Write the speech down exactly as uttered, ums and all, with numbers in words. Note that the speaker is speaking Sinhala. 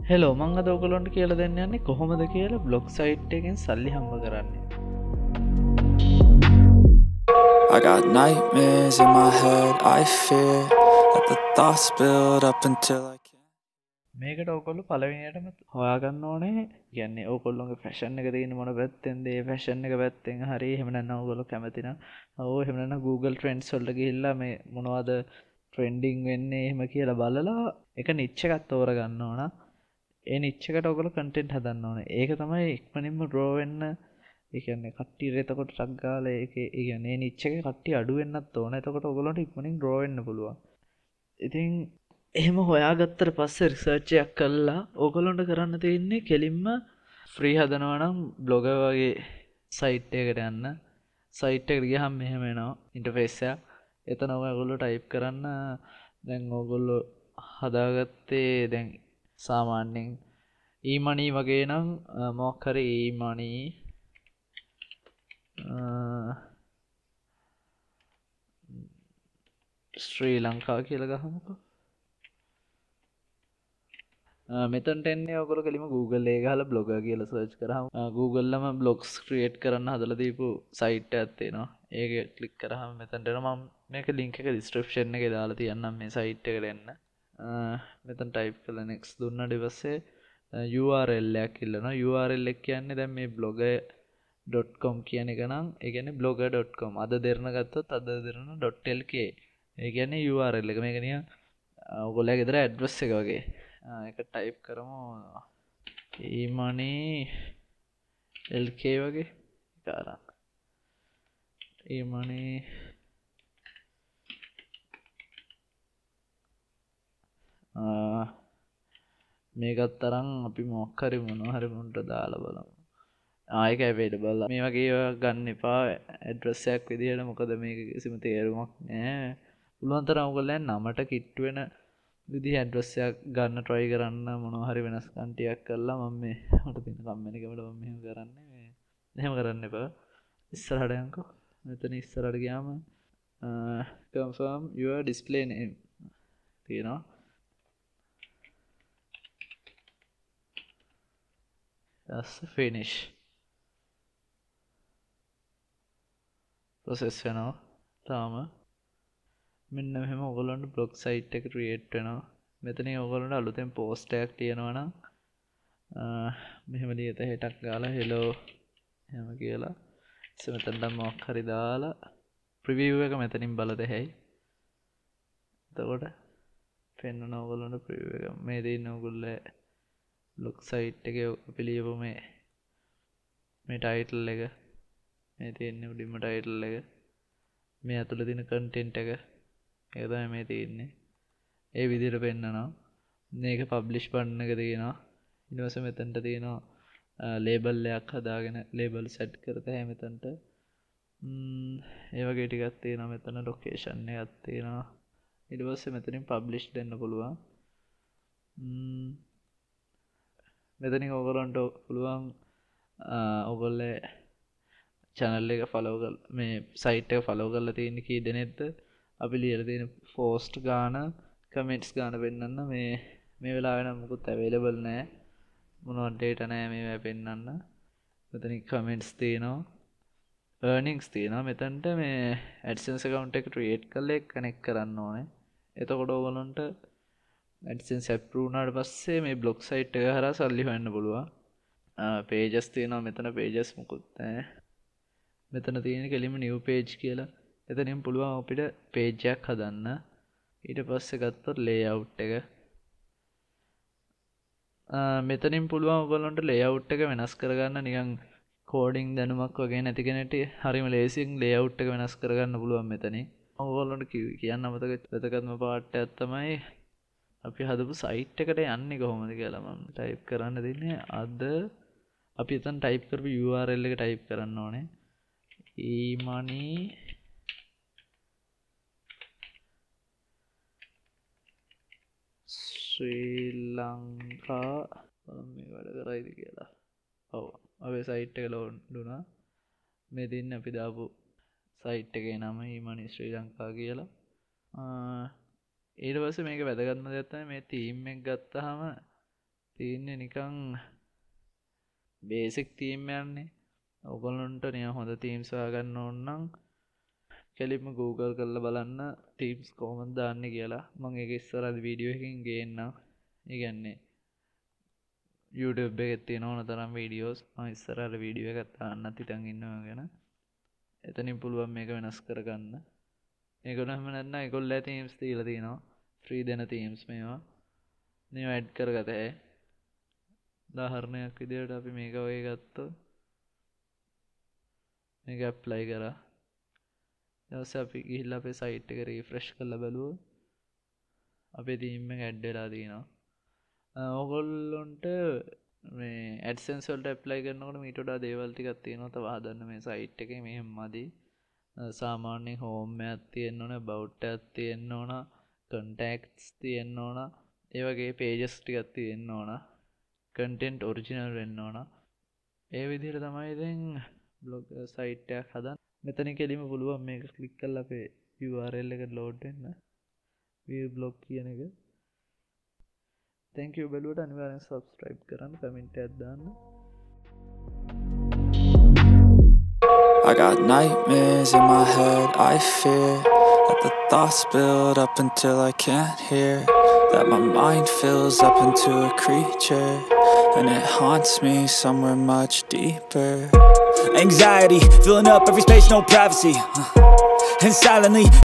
හෙලෝ මං අද ඔයගොල්ලන්ට කියලා දෙන්න යන්නේ කොහොමද කියලා බ්ලොග් සයිට් එකෙන් සල්ලි හම්බ කරන්නේ. I got nightmares in my head, I fear that the thoughts build up until I can't. මේකට ඔයගොල්ලෝ පළවෙනියටම හොයාගන්න ඕනේ කියන්නේ ඔයගොල්ලෝගේ ෆැෂන් එක තියෙන මොන පැත්තෙන්ද ඒ ෆැෂන් එක පැත්තෙන් හරි එහෙම නැත්නම් ඔයගොල්ලෝ කැමති නම් ඕ එහෙම නැත්නම් Google Trends වලට ගිහිල්ලා මේ මොනවද ට්‍රෙන්ඩින් වෙන්නේ එහෙම කියලා බලලා එක නිච් එකක් තෝරගන්න ඕන. ඒ නිච් එකට ඔයගොල්ලෝ කන්ටෙන්ට් හදන්න ඕනේ. ඒක තමයි ඉක්මනින්ම ඩ්‍රෝ වෙන්න. ඒ කියන්නේ කට්ටියට එතකොට ටක් ගාලා ඒකේ ඒ කියන්නේ ඒ නිච් එකේ කට්ටිය අඩු වෙන්නත් ඕන. එතකොට ඔයගොල්ලන්ට ඉක්මනින් ඩ්‍රෝ වෙන්න පුළුවන්. ඉතින් එහෙම හොයාගත්තට පස්සේ රිසර්ච් එකක් කළා ඕගොල්ලන්ට කරන්න තියෙන්නේ කෙලින්ම ෆ්‍රී හදනවා නම් බ්ලොගර් වගේ සයිට් එකකට යන්න. සයිට් එකට ගියහම මෙහෙම එනවා ඉන්ටර්ෆේස් එකක්. එතන ඔයගොල්ලෝ ටයිප් කරන්න දැන් ඕගොල්ලෝ හදාගත්තේ දැන් සාමාන්‍යයෙන් ඊමනී වගේ නම් මොකක් හරි ඊමනී ශ්‍රී ලංකා කියලා ගහමුකෝ. මෙතනට එන්නේ ඔයගොල්ලෝ කෙලිම Google එක ගහලා blogger කියලා search කරාම Google ලම blogs create කරන්න හදලා දීපු site එකක් තියෙනවා. ඒක click කරාම මෙතනට එනවා. මම මේක link එක description එකේ දාලා තියන්නම් මේ site එකට එන්න. මෙතන type කරලා next දුන්නාට පස්සේ U R L එකක් ඉල්ලනවා. U R L එක කියන්නේ දැන් මේ blogger dot com කියන එක නම් ඒ කියන්නේ blogger dot com අද දෙරණ ගත්තොත් අද දෙරණ .lk ඒ කියන්නේ U R L එක. මේක නිකන් ඔයගොල්ලෝගේ ගෙදර address එක වගේ. එක ටයිප් කරමු ඊමනී lk වගේ කාරක් ඊමනී මේකත් තරම් අපි මොකක් හරි මොනවා හරි මුන්ට දාලා බලමු. ආයක අවైలබල් මේ වගේ ගන්න එපා ඇඩ්‍රස් එකක් විදියට. මොකද මේක කිසිම තේරුමක් නැහැ. පුළුවන් තරම් ඔයගොල්ලන් නමට කිට්ටු වෙන විදි ඇඩ්‍රස් එකක් ගන්න try කරන්න මොනවා හරි වෙනස්කම් ටිකක් කරලා මම මේ මට තියෙන කම්මැලි කමට මම මෙහෙම කරන්නේ මේ එහෙම කරන්න එපා. ඉස්සරහට යන්කෝ. මෙතන ඉස්සරහට ගියාම confirm your display name තියෙනවා. that's finish process වෙනවා. තාම මෙන්න මෙහෙම ඔයගොල්ලන්ට බ්ලොග් සයිට් එක ක්‍රියේට් වෙනවා. මෙතනින් ඔයගොල්ලන්ට අලුතෙන් පෝස්ට් එකක් තියෙනවා නම් මෙහෙම ලියත හෙටක් ගාලා hello එහෙම කියලා ඉතින් මෙතනට මොකක් හරි දාලා ප්‍රිවිව් එක මෙතනින් බලද හැයි. එතකොට පෙන්වන ඔයගොල්ලන්ට ප්‍රිවිව් එක මේ දෙන්න ඔයගොල්ලෝ බ්ලොග් සයිට් එකේ අපි ලියපු මේ මේ ටයිටල් එක මේ තියෙන්නේ උඩින්ම ටයිටල් එක මේ ඇතුළේ තියෙන කන්ටෙන්ට් එක ඒක තමයි මේ තියෙන්නේ. ඒ විදිහට පෙන්නනවා. මේක පබ්ලිෂ් බටන් එක තියෙනවා. ඊට පස්සේ මෙතනට තියෙනවා ලේබල් එකක් හදාගෙන ලේබල් සෙට් කරත හැම මෙතනට. ම්ම් ඒ වගේ ටිකක් තියෙනවා. මෙතන ලොකේෂන් එකක් තියෙනවා. ඊට පස්සේ මෙතනින් පබ්ලිෂ් දෙන්න පුළුවන්. ම්ම් මෙතනින් ඔයගොල්ලන්ට පුළුවන් ඔයගොල්ලෝ channel එක follow කරලා මේ site එක follow කරලා තියෙන කී දෙනෙක්ද අපි ලියලා තියෙන post ගාන comments ගාන පෙන්නන්න. මේ මේ වෙලාවේ නම් මොකුත් available නැහැ. මොනවත් data නැහැ මේවා පෙන්නන්න. මෙතනින් comments තියෙනවා. earnings තියෙනවා. මෙතනට මේ AdSense account එක create කරලා ඒක connect කරන්න ඕනේ. එතකොට ඔයගොල්ලන්ට AdSense approve වුණාට පස්සේ මේ blog site එක හරහා සල්ලි හොයන්න පුළුවන්. pages තියෙනවා. මෙතන pages මොකුත් නැහැ. මෙතන තියෙන කෙලිම new page කියලා. එතනින් පුළුවන් අපිට page එකක් හදන්න. ඊට පස්සේ ගත්තොත් layout එක. මෙතනින් පුළුවන් ඔයගොල්ලන්ට layout එක වෙනස් කරගන්න. නිකන් coding දැනුමක් වගේ නැති කෙනෙක්ට හරිම ලේසියෙන් layout එක වෙනස් කරගන්න පුළුවන් මෙතනින්. ඔයගොල්ලන්ට කියන්න අමතක වැදගත්ම part එකක් තමයි අපි හදපු site එකට යන්නේ කොහොමද කියලා මම type කරන්න දෙන්නේ. අද අපි එතන type කරපු U R L එක type කරන්න ඕනේ. ඊමනී ශ්‍රී ලංකා බලමු මේ වැඩ කරයිද කියලා. ඔව් අපේ සයිට් එක ලෝඩ් වුණා. මේ දින්න අපි දාපු සයිට් එකේ නම ඊමනී ශ්‍රී ලංකා කියලා. ඊට පස්සේ මේක වැදගත්ම දෙයක් තමයි මේ තීම් එක ගත්තාම තියන්නේ නිකං බේසික් තීම් යන්නේ. ඔගොල්ලොන්ට නිය හොඳ තීම්ස් හොයාගන්න ඕන නම් කෙලින්ම Google කරලා බලන්න තීම්ස් කොහොමද දාන්නේ කියලා. මම ඒක ඉස්සරහදී වීඩියෝ එකකින් ගේන්නම්. ඒ කියන්නේ YouTube එකේ තියෙන ඕන තරම් වීඩියෝස් මම ඉස්සරහට වීඩියෝ එකක් දාන්නත් හිතන් ඉන්නවා ගැන. එතනින් පුළුවන් මේක වෙනස් කරගන්න. ඒගොල්ලෝ හැම නැත්නම් ඒගොල්ලෝ තීම්ස් දීලා තිනවා. ෆ්‍රී දෙන තීම්ස් මේවා. මේවා ඇඩ් කරගත හැකියි. උදාහරණයක් විදිහට අපි මේක වගේ ගත්තොත් මේක ඇප්ලයි කරා. ඊට පස්සේ අපි ගිහිල්ලා අපේ සයිට් එක රිෆ්‍රෙෂ් කරලා බලුවොත් අපේ තීම් එක ඇඩ් වෙලා තියෙනවා. ඕගොල්ලොන්ට මේ AdSense වලට ඇප්ලයි කරනකොට මීට වඩා දේවල් ටිකක් තියෙනවා තව හදන්න මේ සයිට් එකේ මෙහෙම මදි. සාමාන්‍යයෙන් home එකක් තියෙන්න ඕන, about එකක් තියෙන්න ඕන, contacts තියෙන්න ඕන, ඒ වගේ pages ටිකක් තියෙන්න ඕන, content original වෙන්න ඕන. ඒ විදිහට තමයි දැන් blog site එකක් හදන්න. මෙතන කෙලිම පුළුවන් මේක ක්ලික් කරලා අපේ U R L එක load වෙන්න. view blog කියන එක. thank you බලුවට අනිවාර්යෙන් subscribe කරන්න, comment එකක් දාන්න. I got nightmares in my head, I fear that the thoughts build up until I can't hear, that my mind fills up into a creature, and it haunts me somewhere much deeper. Anxiety, filling up every space, no privacy, and silently